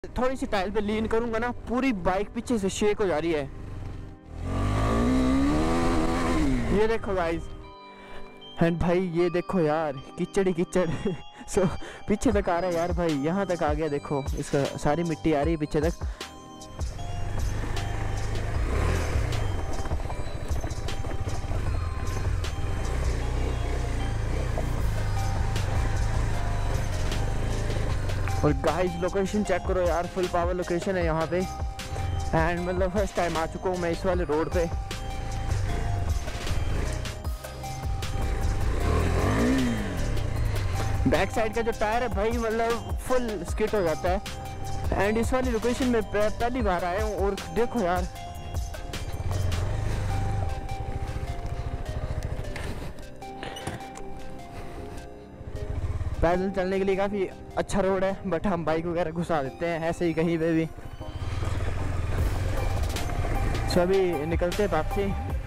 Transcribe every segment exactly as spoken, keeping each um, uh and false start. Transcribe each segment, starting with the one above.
थोड़ी सी टाइल पे लीन करूंगा ना, पूरी बाइक पीछे से शेक हो जा रही है। ये देखो गाइस, एंड भाई ये देखो यार, कीचड़ ही कीचड़ सो पीछे तक आ रहा है यार भाई, यहाँ तक आ गया। देखो इसका सारी मिट्टी आ रही है पीछे तक। और गाइस लोकेशन चेक करो यार, फुल पावर लोकेशन है यहाँ पे। एंड मतलब फर्स्ट टाइम आ चुका हूँ मैं इस वाले रोड पे। बैक साइड का जो टायर है भाई मतलब फुल स्किट हो जाता है। एंड इस वाली लोकेशन में पहली बार आया हूँ। और देखो यार, पैदल चलने के लिए काफ़ी अच्छा रोड है, बट हम बाइक वगैरह घुसा देते हैं ऐसे ही कहीं पे भी। सो अभी निकलते हैं वापसी।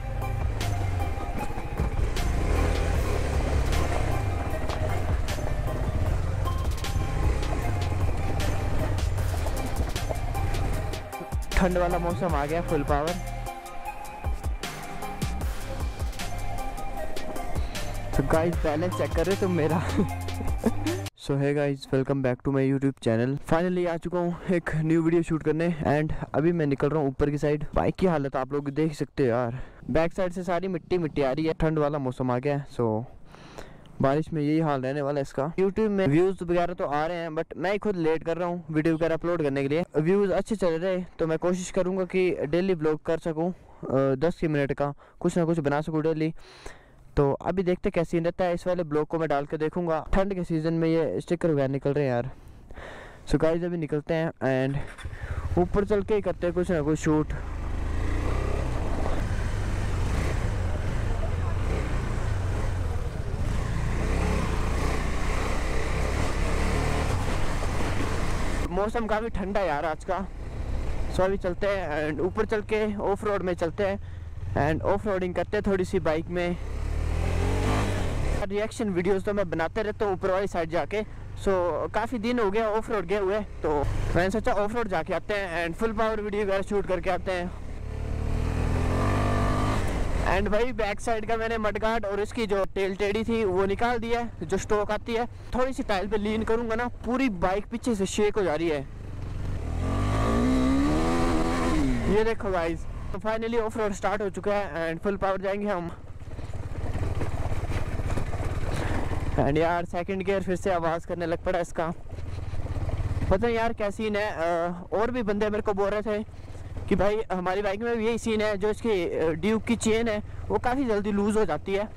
ठंड वाला मौसम आ गया, फुल पावर। तो गाइस बैलेंस चेक कर रहे तुम मेरा सो है guys, welcome back to my YouTube channel. Finally आ चुका हूँ एक न्यू वीडियो शूट करने। एंड अभी मैं निकल रहा हूँ ऊपर की साइड। बाइक की हालत आप लोग देख सकते हो यार, बैक साइड से सारी मिट्टी मिट्टी आ रही है। ठंड वाला मौसम आ गया है, सो बारिश में यही हाल रहने वाला है इसका। यूट्यूब में व्यूज वगैरह तो आ रहे हैं, बट मैं खुद लेट कर रहा हूँ वीडियो वगैरह अपलोड करने के लिए। व्यूज अच्छे चल रहे तो मैं कोशिश करूँगा कि डेली ब्लॉग कर सकूँ, दस की मिनट का कुछ ना कुछ बना सकूँ डेली। तो अभी देखते कैसे सीन रहता है। इस वाले ब्लॉग को मैं डाल के देखूंगा। ठंड के सीज़न में ये स्टिकर वगैरह निकल रहे हैं यार। सो गाइस अभी निकलते हैं एंड ऊपर चल के ही करते हैं कुछ ना कुछ शूट। मौसम काफ़ी ठंडा है यार आज का। सो अभी चलते हैं एंड ऊपर चल के ऑफ रोड में चलते हैं एंड ऑफ रोडिंग करते हैं थोड़ी सी बाइक में। रिएक्शन वीडियोस तो मैं बनाते रहता हूँ ऊपर वाली साइड जाके। सो so, काफ़ी दिन हो गया ऑफ रोड गए हुए, तो मैंने सोचा ऑफ रोड जाके आते हैं एंड फुल पावर वीडियो वगैरह शूट करके आते हैं। एंड भाई बैक साइड का मैंने मडगार्ड और इसकी जो टेल टेढ़ी थी वो निकाल दिया है, जो स्टॉक आती है। थोड़ी सी टाइल पे लीन करूँगा ना, पूरी बाइक पीछे से शेक हो जा रही है। ये देखो गाइस, तो फाइनली ऑफ रोड स्टार्ट हो चुका है एंड फुल पावर जाएंगे हम। एंड यार सेकंड गियर फिर से आवाज़ करने लग पड़ा इसका, पता नहीं यार क्या सीन है। और भी बंदे मेरे को बोल रहे थे कि भाई हमारी बाइक में भी यही सीन है, जो इसकी ड्यूक की चेन है वो काफ़ी जल्दी लूज़ हो जाती है।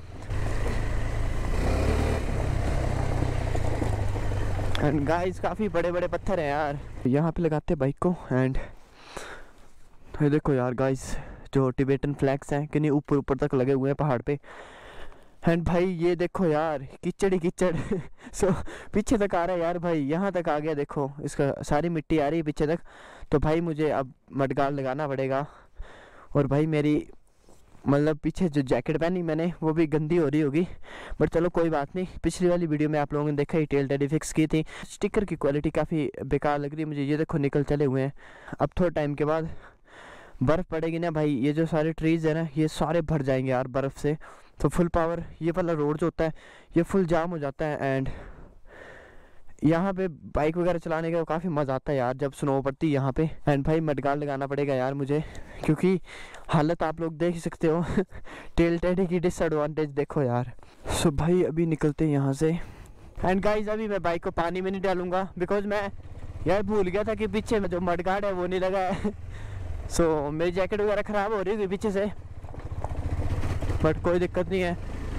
एंड गाइस काफ़ी बड़े बड़े पत्थर हैं यार, यहाँ पे लगाते हैं बाइक को। एंड ये देखो यार गाइस, जो टिबेटन फ्लैग्स हैं कि नहीं ऊपर ऊपर तक लगे हुए हैं पहाड़ पे। एंड भाई ये देखो यार, कीचड़ ही कीचड़ सो पीछे तक आ रहा है यार भाई, यहाँ तक आ गया। देखो इसका सारी मिट्टी आ रही है पीछे तक। तो भाई मुझे अब मडगार्ड लगाना पड़ेगा। और भाई मेरी मतलब पीछे जो जैकेट पहनी मैंने वो भी गंदी हो रही होगी, बट चलो कोई बात नहीं। पिछली वाली वीडियो में आप लोगों ने देखा ही, टेल टेडी फिक्स की थी। स्टिकर की क्वालिटी काफ़ी बेकार लग रही है मुझे। ये देखो निकल चले हुए हैं। अब थोड़े टाइम के बाद बर्फ़ पड़ेगी ना भाई, ये जो सारे ट्रीज़ है ना ये सारे भर जाएंगे यार बर्फ़ से। तो फुल पावर ये वाला रोड जो होता है ये फुल जाम हो जाता है। एंड यहाँ पे बाइक वगैरह चलाने का काफ़ी मज़ा आता है यार जब स्नो पड़ती है यहाँ पे। एंड भाई मडगार्ड लगाना पड़ेगा यार मुझे, क्योंकि हालत आप लोग देख ही सकते हो टेल टेडी की डिसएडवांटेज देखो यार। सो भाई अभी निकलते हैं यहाँ से। एंड गाइज अभी मैं बाइक को पानी में नहीं डालूंगा, बिकॉज मैं यार भूल गया था कि पीछे में जो मडगार्ड है वो नहीं लगा है। सो so, मेरी जैकेट वगैरह ख़राब हो रही थी पीछे से, बट कोई दिक्कत नहीं है।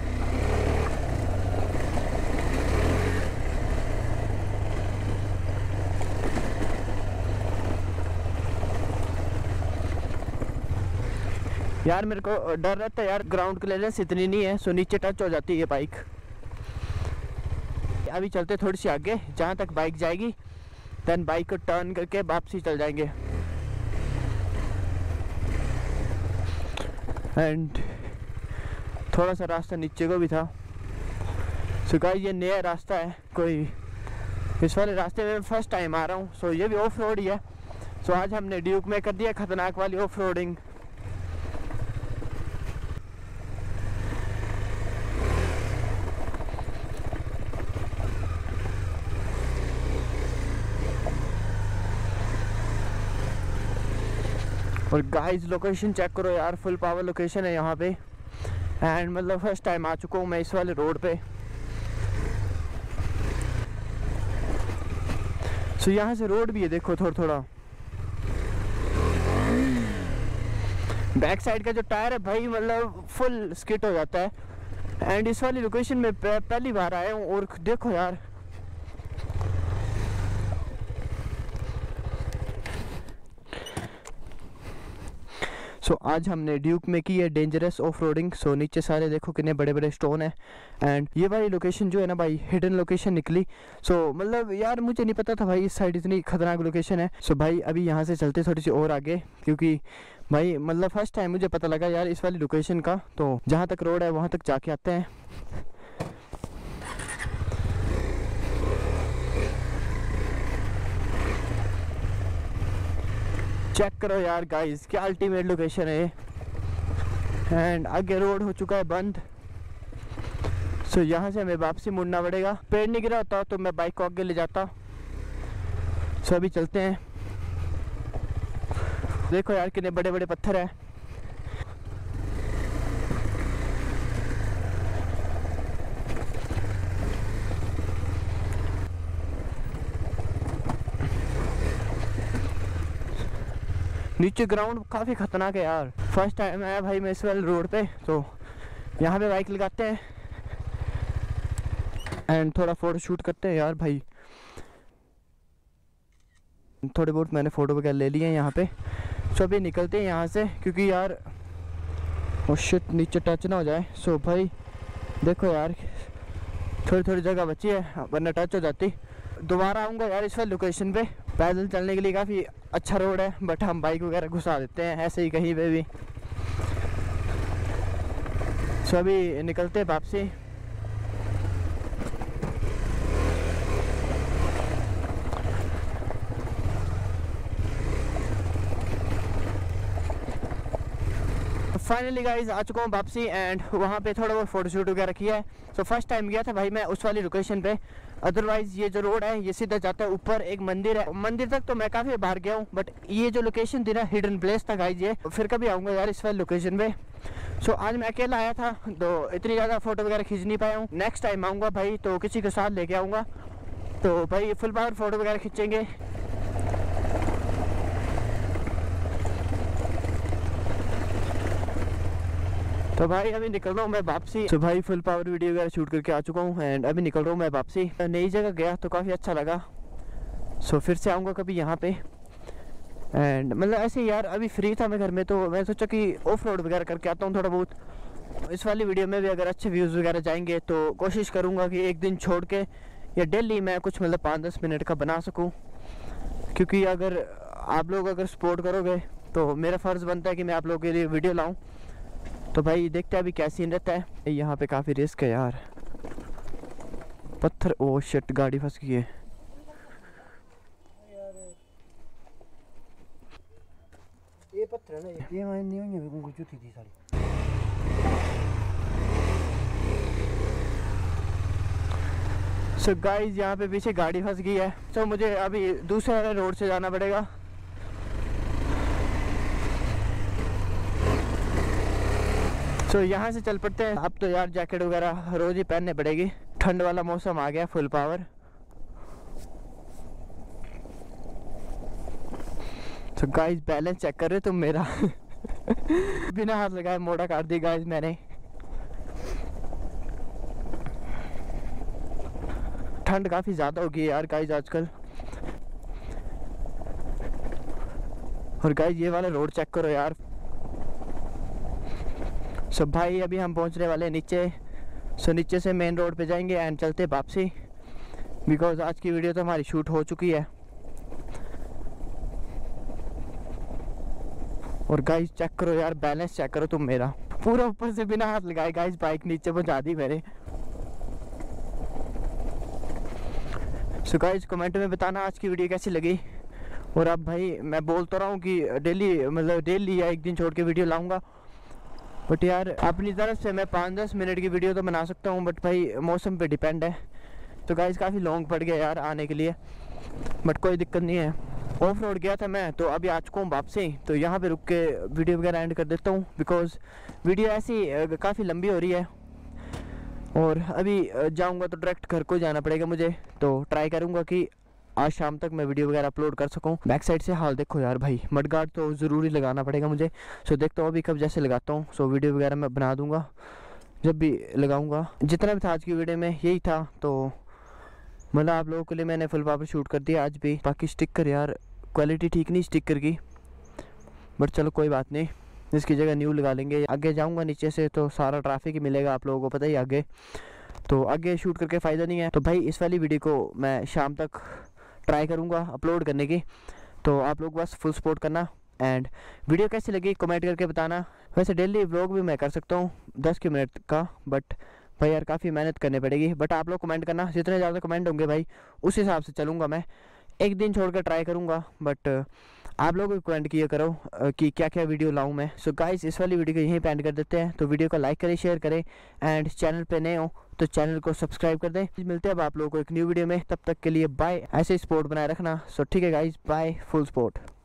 यार मेरे को डर रहता है यार, ग्राउंड क्लियरेंस इतनी नहीं है, सो नीचे टच हो जाती है बाइक। अभी चलते थोड़ी सी आगे, जहाँ तक बाइक जाएगी देन बाइक को टर्न करके वापसी चल जाएंगे। एंड थोड़ा सा रास्ता नीचे को भी था। सो गाइस ये नया रास्ता है, कोई इस वाले रास्ते में फर्स्ट टाइम आ रहा हूँ। सो ये भी ऑफ रोड ही है। सो आज हमने ड्यूक में कर दिया खतरनाक वाली ऑफ रोडिंग। और गाइस लोकेशन चेक करो यार, फुल पावर लोकेशन है यहाँ पे। एंड मतलब फर्स्ट टाइम आ चुका हूँ मैं इस वाले रोड पे। सो यहाँ से रोड भी है देखो थोड़ा थोड़ा। बैक साइड का जो टायर है भाई मतलब फुल स्किट हो जाता है। एंड इस वाली लोकेशन में पहली बार आया हूँ और देखो यार सो so, आज हमने ड्यूक में की है डेंजरस ऑफ रोडिंग। सो नीचे सारे देखो कितने बड़े बड़े स्टोन है। एंड ये वाली लोकेशन जो है ना भाई हिडन लोकेशन निकली। सो so, मतलब यार मुझे नहीं पता था भाई इस साइड इतनी खतरनाक लोकेशन है। सो so, भाई अभी यहाँ से चलते थोड़ी सी और आगे, क्योंकि भाई मतलब फर्स्ट टाइम मुझे पता लगा यार इस वाली लोकेशन का। तो जहाँ तक रोड है वहाँ तक जाके आते हैं। चेक करो यार गाइस क्या अल्टीमेट लोकेशन है। एंड आगे रोड हो चुका है बंद। सो so, यहाँ से हमें वापसी मुड़ना पड़ेगा। पेड़ नहीं गिरा होता तो मैं बाइक को आगे ले जाता। सो so, अभी चलते हैं। देखो यार कितने बड़े बड़े पत्थर है। नीचे ग्राउंड काफ़ी खतरनाक है यार। फर्स्ट टाइम आया भाई मैं इस वाले रोड पे। तो यहाँ पे बाइक लगाते हैं एंड थोड़ा फ़ोटो शूट करते हैं यार भाई। थोड़े बहुत मैंने फ़ोटो वगैरह ले लिए हैं यहाँ पे। सो अभी निकलते हैं यहाँ से, क्योंकि यार ओ शिट नीचे टच ना हो जाए। सो भाई देखो यार थोड़ी थोड़ी जगह बची है वरना टच हो जाती। दोबारा आऊँगा यार इस वाली लोकेशन पे। पैदल चलने के लिए काफ़ी अच्छा रोड है, बट हम बाइक वगैरह घुसा देते हैं ऐसे ही कहीं पे भी। सो अभी निकलते हैं वापसी। फाइनली गाइज आ चुका हूँ वापसी एंड वहाँ पे थोड़ा बहुत फोटोशूट वगैरह किया है। सो फर्स्ट टाइम गया था भाई मैं उस वाली लोकेशन पे। अदरवाइज ये जो रोड है ये सीधा जाता है ऊपर, एक मंदिर है। मंदिर तक तो मैं काफ़ी बाहर गया हूँ, बट ये जो लोकेशन थी ना हिडन प्लेस था गाइज ये। फिर कभी आऊँगा यार इस वाली लोकेशन पे। सो आज मैं अकेला आया था तो इतनी ज़्यादा फोटो वगैरह खींच नहीं पाया हूँ। नेक्स्ट टाइम आऊँगा भाई तो किसी के साथ लेके आऊँगा, तो भाई फुल पावर फोटो वगैरह खींचेंगे। तो भाई अभी निकल रहा हूँ मैं वापसी। तो भाई फुल पावर वीडियो वगैरह शूट करके आ चुका हूँ एंड अभी निकल रहा हूँ मैं वापसी। नई जगह गया तो काफ़ी अच्छा लगा। सो फिर से आऊँगा कभी यहाँ पे। एंड मतलब ऐसे यार अभी फ्री था मैं घर में, तो मैं सोचा कि ऑफ रोड वगैरह करके आता हूँ थोड़ा बहुत। इस वाली वीडियो में भी अगर अच्छे व्यूज़ वगैरह जाएंगे तो कोशिश करूँगा कि एक दिन छोड़ के या डेली मैं कुछ मतलब पाँच दस मिनट का बना सकूँ, क्योंकि अगर आप लोग अगर सपोर्ट करोगे तो मेरा फ़र्ज़ बनता है कि मैं आप लोगों के लिए वीडियो लाऊँ। तो भाई देखते हैं अभी क्या सीन रहता है। यहाँ पे काफ़ी रिस्क है यार, पत्थर। ओ शिट गाड़ी फंस गई है। ये पत्थर है ना, ये मैं नहीं हूँ कुछ थी थी सारी। सो गाइस यहाँ पे पीछे गाड़ी फंस गई है। सो so, मुझे अभी दूसरे वाले रोड से जाना पड़ेगा। सो so, यहाँ से चल पड़ते हैं। अब तो यार जैकेट वगैरह रोज ही पहनने पड़ेगी, ठंड वाला मौसम आ गया फुल पावर। तो गाइस बैलेंस चेक कर रहे तुम मेरा बिना हाथ लगाए मोड़ा काट दी गाइस मैंने। ठंड काफ़ी ज़्यादा हो गई है यार गाइस आजकल। और गाइस ये वाला रोड चेक करो यार। सो so, भाई अभी हम पहुंचने वाले नीचे। सो so, नीचे से मेन रोड पे जाएंगे एंड चलते वापसी, बिकॉज आज की वीडियो तो हमारी शूट हो चुकी है। और गाइस चेक करो यार, बैलेंस चेक करो तुम मेरा, पूरा ऊपर से बिना हाथ लगाए गाइस बाइक नीचे पहुंचा दी मेरे। सो गाइस कमेंट में बताना आज की वीडियो कैसी लगी। और अब भाई मैं बोल तो रहा हूँ कि डेली मतलब डेली या एक दिन छोड़ के वीडियो लाऊंगा, बट यार अपनी तरफ से मैं पाँच दस मिनट की वीडियो तो बना सकता हूँ, बट भाई मौसम पे डिपेंड है। तो गाइस काफ़ी लॉन्ग पड़ गया यार आने के लिए, बट कोई दिक्कत नहीं है। ऑफ रोड गया था मैं, तो अभी आ चुका हूँ वापसी। तो यहाँ पे रुक के वीडियो वगैरह एंड कर देता हूँ, बिकॉज वीडियो ऐसी काफ़ी लंबी हो रही है। और अभी जाऊँगा तो डायरेक्ट घर को जाना पड़ेगा मुझे, तो ट्राई करूँगा कि आज शाम तक मैं वीडियो वगैरह अपलोड कर सकूं। बैक साइड से हाल देखो यार भाई, मड गार्ड तो ज़रूरी लगाना पड़ेगा मुझे। सो देखता हूँ अभी कब जैसे लगाता हूँ। सो वीडियो वगैरह मैं बना दूँगा जब भी लगाऊँगा। जितना भी था आज की वीडियो में यही था, तो मतलब आप लोगों के लिए मैंने फुल पावर शूट कर दिया आज भी। बाकी स्टिकर यार क्वालिटी ठीक नहीं स्टिकर की, बट चलो कोई बात नहीं, इसकी जगह न्यू लगा लेंगे। आगे जाऊँगा नीचे से तो सारा ट्रैफिक ही मिलेगा, आप लोगों को पता ही आगे, तो आगे शूट करके फ़ायदा नहीं है। तो भाई इस वाली वीडियो को मैं शाम तक ट्राई करूँगा अपलोड करने की, तो आप लोग बस फुल सपोर्ट करना। एंड वीडियो कैसी लगी कमेंट करके बताना। वैसे डेली व्लॉग भी मैं कर सकता हूँ दस के मिनट का, बट भाई यार काफ़ी मेहनत करनी पड़ेगी। बट आप लोग कमेंट करना, जितने ज़्यादा कमेंट होंगे भाई उस हिसाब से चलूँगा मैं। एक दिन छोड़ कर ट्राई करूँगा, बट आप लोग भी कमेंट किया करो कि क्या क्या वीडियो लाऊं मैं। सो गाइस इस वाली वीडियो को यहीं पे एंड कर देते हैं। तो वीडियो को लाइक करें, शेयर करें, एंड चैनल पे नए हो तो चैनल को सब्सक्राइब कर दें। मिलते हैं अब आप लोगों को एक न्यू वीडियो में, तब तक के लिए बाय। ऐसे ही सपोर्ट बनाए रखना। सो ठीक है गाइस, बाय, फुल सपोर्ट।